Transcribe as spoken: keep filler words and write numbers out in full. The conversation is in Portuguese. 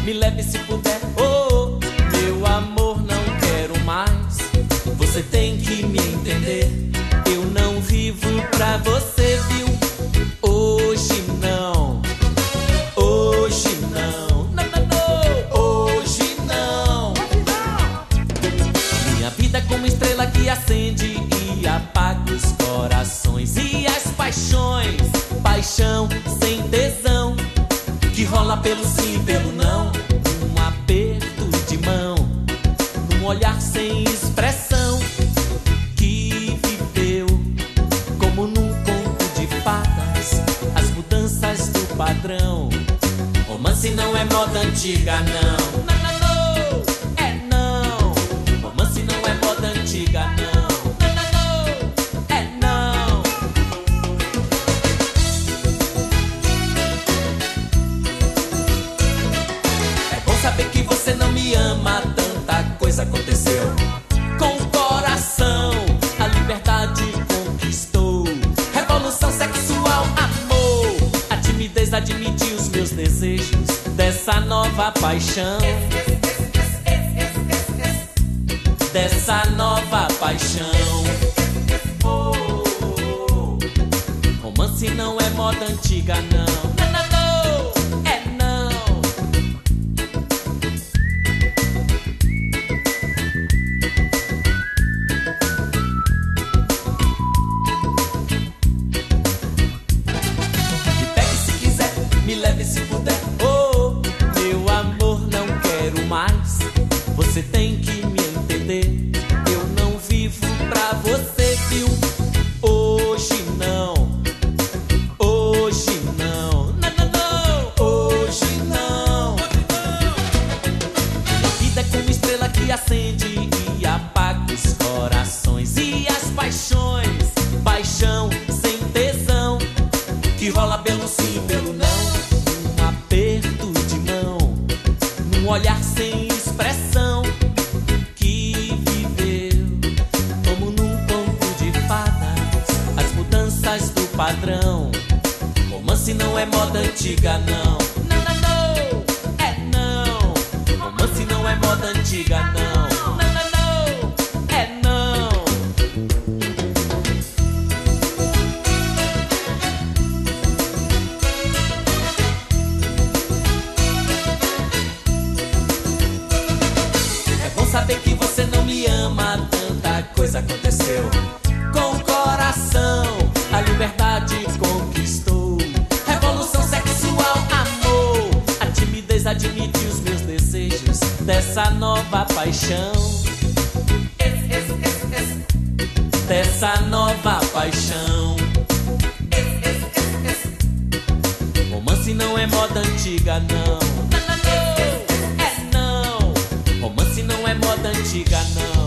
me leve se puder. Oh, meu amor, não quero mais. Você tem que me entender. Eu não vivo pra você, viu? Hoje não. Hoje não. Não, não, não. Hoje não. Minha vida é como estrela que acende e apaga os corações e as paixões. Paixão sem tesão, que rola pelo sim e pelo não. Um aperto de mão, um olhar sem expressão, que viveu como num conto de fadas, as mudanças do padrão. Romance não é moda antiga, não. Não, não, não, é não. Romance não é moda antiga, não. Saber que você não me ama, tanta coisa aconteceu com o coração. A liberdade conquistou, revolução sexual, amor. A timidez admitiu os meus desejos dessa nova paixão. Dessa nova paixão. Oh, oh, oh. Romance não é moda antiga, não. Não, não, não. Me leve se puder. Oh, meu amor, não quero mais. Você tem que me entender. Eu não vivo pra você, viu? Hoje não. Hoje não. Não, não, não. Hoje não. Minha vida é como estrela que acende e apaga os corações e as paixões. Paixão sem tesão, que rola pelo sim e pelo não. Um olhar sem expressão, que viveu como num conto de fadas, as mudanças do padrão. Romance não é moda antiga, não. Não, não, não, é não. Romance não é moda antiga, não. Não, não, não, é não. Saber que você não me ama, tanta coisa aconteceu com o coração. A liberdade conquistou, revolução sexual, amor. A timidez admite os meus desejos dessa nova paixão. Es, es, es, es. Dessa nova paixão. Es, es, es, es. Romance não é moda antiga, não. Romance não é moda antiga, não.